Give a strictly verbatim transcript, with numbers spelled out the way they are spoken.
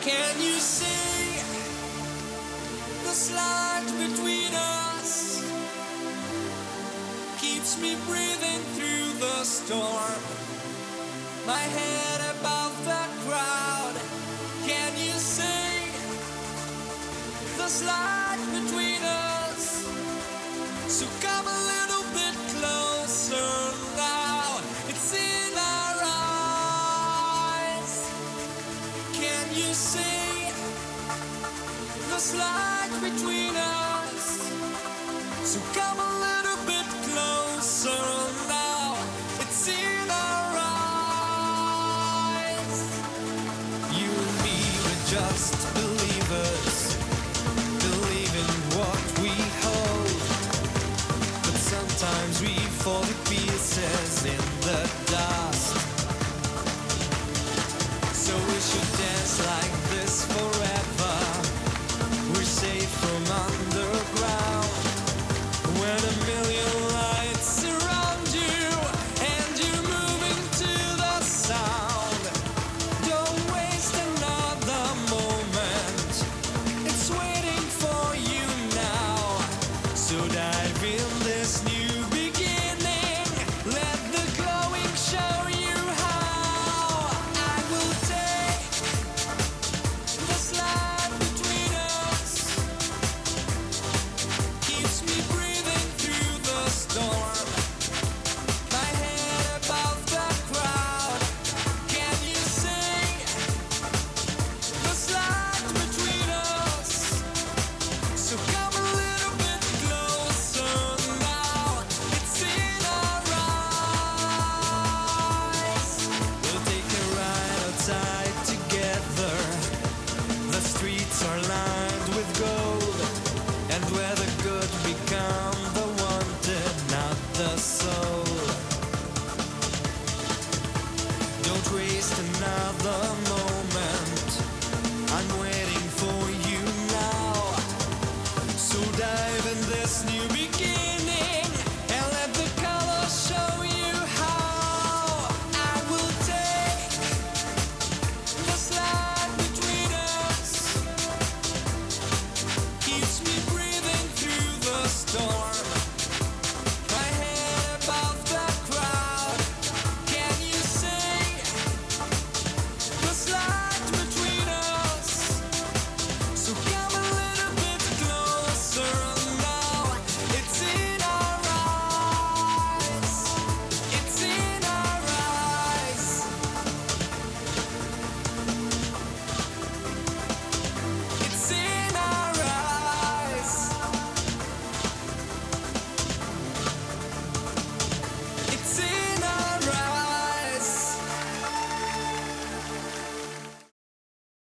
Can you see the slide between us? Keeps me breathing through the storm. My head above the crowd. Can you see the slide between us? So come a little bit closer now. It's in our eyes. Can you see the slide between us? So come a little bit closer now. It's in our eyes. You and me were just